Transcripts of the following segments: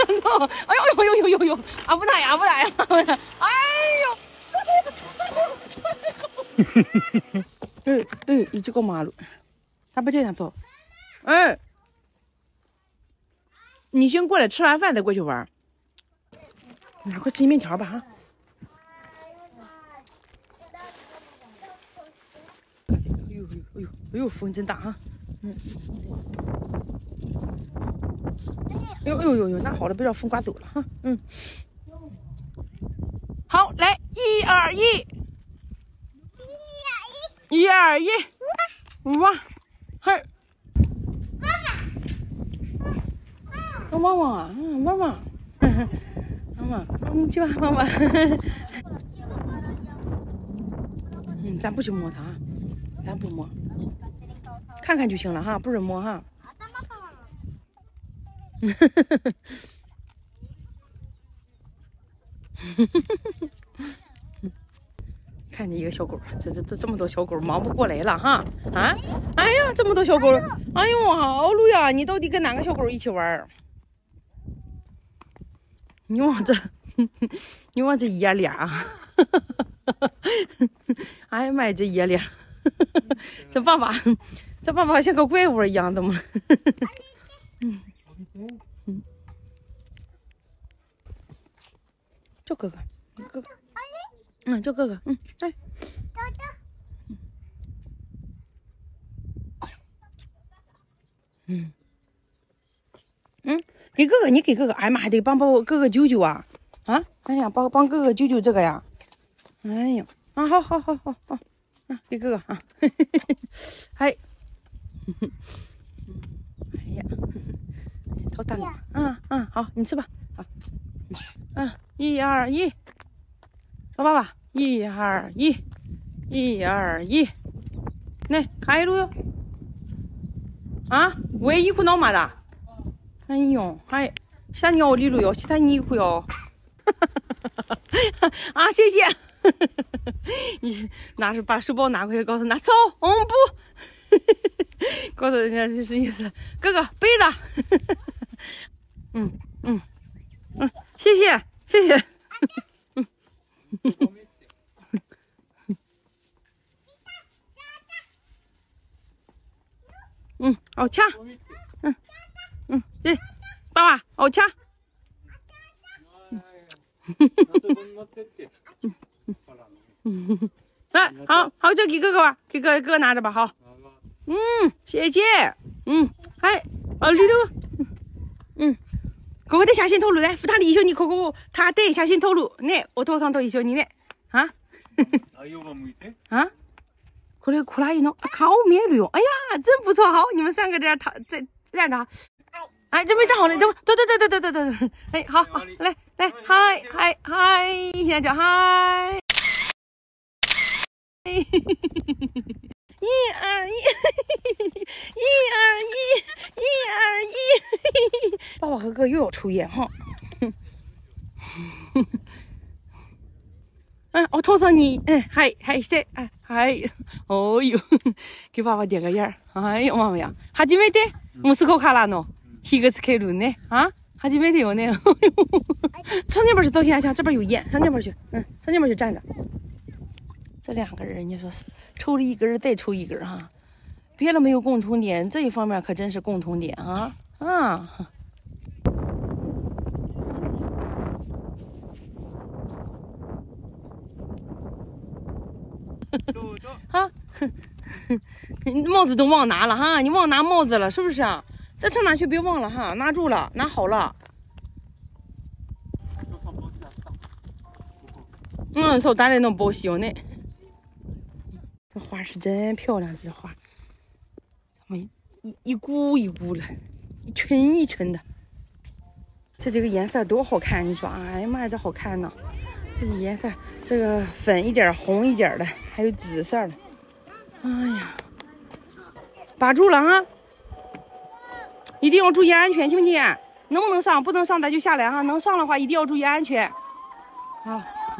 哎呦，啊不打呀，哎呦，一直过马路，他不这样走，哎，你先过来吃完饭再过去玩，拿块鸡面条吧哈。哎呦，风真大哈，哎呦，那好了，别让风刮走了哈，好，来，1、2、1，1、2、1，哇，嘿，旺旺啊，旺旺，你去吧，旺旺，咱不去摸它啊，咱不摸。看看就行了哈，不是摸哈。看见一个小狗，这么多小狗忙不过来了哈啊！哎呀，这么多小狗，哎呦，好路呀！你到底跟哪个小狗一起玩？你往这爷俩，哎呀妈呀，这爷俩，这爸爸像个怪物一样的吗？叫哥哥，叫哥哥，哎，给哥哥，你给哥哥，哎妈，还得帮哥哥揪揪啊，哎呀，帮哥哥揪揪这个呀，哎呀，好，给哥哥啊，哎，哎呀，好大了，好，你吃吧，好，1、2、1，老爸爸，1、2、1，1、2、1，来开路哟，喂一裤脑麻的，哎呦，哎，下尿里路哟，其他你一裤哟，谢谢。你拿着把书包拿过来，告诉他走，不，告诉人家这是意思，哥哥背着，谢谢，好掐，对，爸爸好掐，来，好，这给哥哥吧，给哥哥拿着吧，好，谢谢，还，溜溜，哥哥得下心头路来，扶他的一小你哥哥，他得下心头路，来，我头上头一小你来，过来哭了一弄，靠面了哟，哎呀，真不错，好，你们3个在站着，哎，这没站好了，等，哎，好，来，嗨，现在叫嗨。1、2、1，1、2、1，1、2、1，爸爸和哥又要抽烟哈。我头上你，嗨，哦呦，给爸爸点个烟儿，哎呦妈呀，哈基没得，莫斯科卡拉诺，一个是开路呢，哈基没得有呢，上那边去倒天香，这边有烟，上那边去，上那边去站着。这2个人，你说抽了一根再抽一根哈，别的没有共同点，这一方面可真是共同点啊！帽子都忘拿了哈，你忘拿帽子了是不是啊？再上哪去别忘了哈，拿住了，拿好了。手打来弄保险呢。这花是真漂亮，这花，怎么一股一股的，一群一群的，这几个颜色多好看！你说，哎呀妈呀，这好看呢！这个颜色，这个粉一点、红一点的，还有紫色的，哎呀，把住了哈！一定要注意安全，听不听？能不能上？不能上咱就下来哈。能上的话，一定要注意安全。好。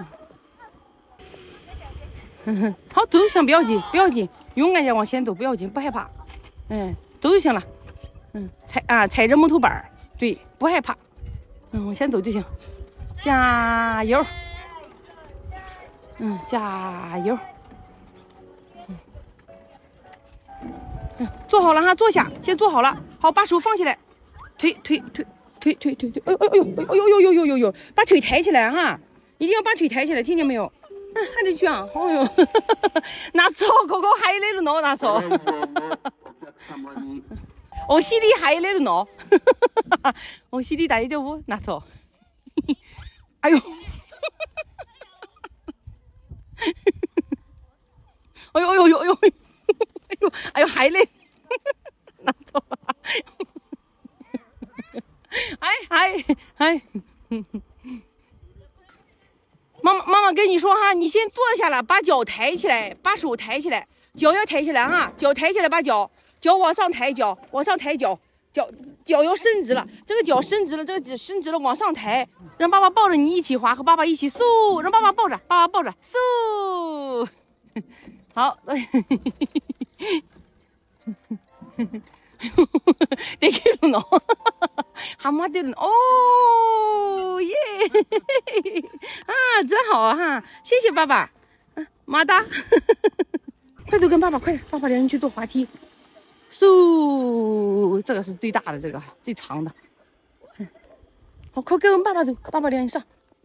好，走就行，不要紧，勇敢点往前走，不要紧，不害怕，走就行了，踩着木头板，对，不害怕， 往前走就行。加油！加油！坐好了哈，坐下，先坐好了。好，把手放起来，推，哎呦，把腿抬起来哈，一定要把腿抬起来，听见没有？还得去啊！哎呦，拿走，哥哥还来了喏，拿走。我心里还来了喏，我心里大一点不拿走。哎呦，哎呦，还来，拿走。哎，妈妈跟你说哈，你先坐下来，把脚抬起来，把手抬起来，脚要抬起来哈，脚抬起来，把脚往上抬，脚要伸直了，这个脚伸直了，这个脚伸直了，往上抬，让爸爸抱着你一起滑，和爸爸一起嗖，让爸爸抱着，嗖，好，得给了呢，还没得了呢，哦耶，啊，真好啊哈，谢谢爸爸，马达，快走跟爸爸，快点，爸爸领你去坐滑梯，嗖，这个是最大的，这个最长的，好，快跟爸爸走，爸爸领你上。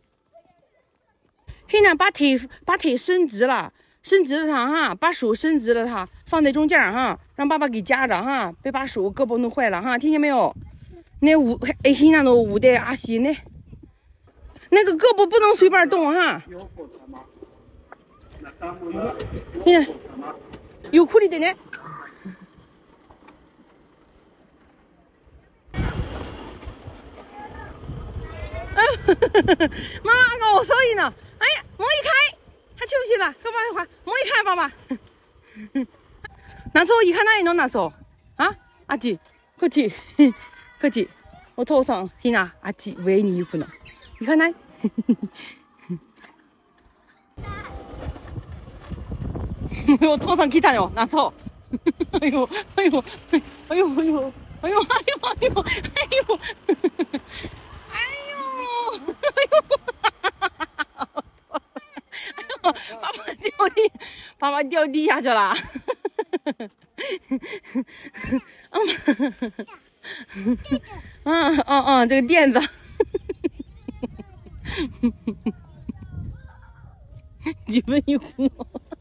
黑呢，把腿伸直了它哈，把手伸直了它，放在中间哈，让爸爸给夹着哈，别把手胳膊弄坏了哈，听见没有？那黑那种捂的阿西呢，那个胳膊不能随便动哈。你看，有苦力的呢。妈妈告诉你呢，哎呀，门一开，还去不去了？跟爸爸一块，门一开，爸爸。拿走，一看哪里能拿走？啊，阿吉，快去，我头上黑呢，阿吉喂你一口呢，你看哪？我头上给他哟，拿走。哎呦，爸爸掉地下去了。这个垫子。你们一壶。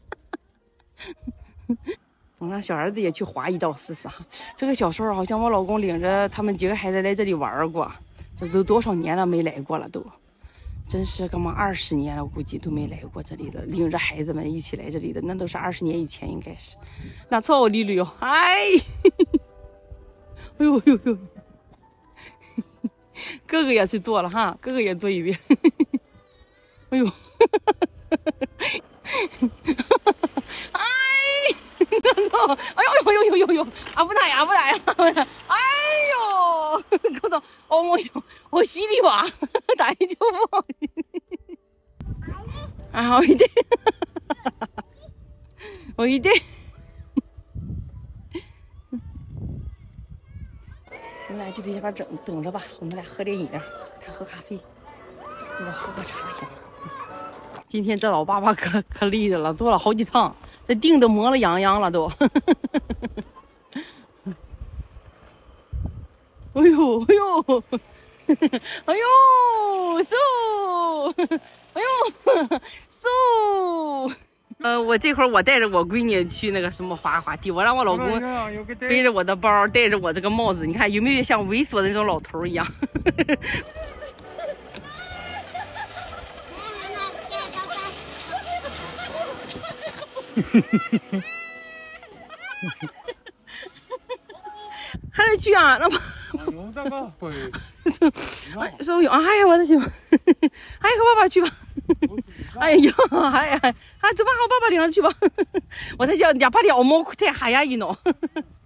我让小儿子也去滑一道试试哈。这个小时候好像我老公领着他们几个孩子来这里玩过，这都多少年了没来过了都。真是个嘛20年了，估计都没来过这里了。领着孩子们一起来这里的，那都是20年以前，应该是。那操我捋捋哟，哎，哎呦，哥哥也去做了哈，哥哥也做一遍。哎呦，哎，哎呦，啊不打呀，哎呦，搞到我洗你吧，打一就不。啊，好一点，我一点。我们俩就在这边等着吧，我们俩喝点饮料，他喝咖啡，我喝个茶行。今天这老爸爸可累着了，坐了好几趟，这腚都磨了痒了都。哎呦，嗖，哎呦，嗖。我这会儿我带着我闺女去那个什么滑梯，我让我老公背着我的包，戴着我这个帽子，你看有没有像猥琐的那种老头一样？还得去啊？那不？所以哎呀，我的天！哎，和爸爸去吧。哎呀，哎呀，走吧，和爸爸领着去吧。我在想，把这毛裤太哈呀一挠。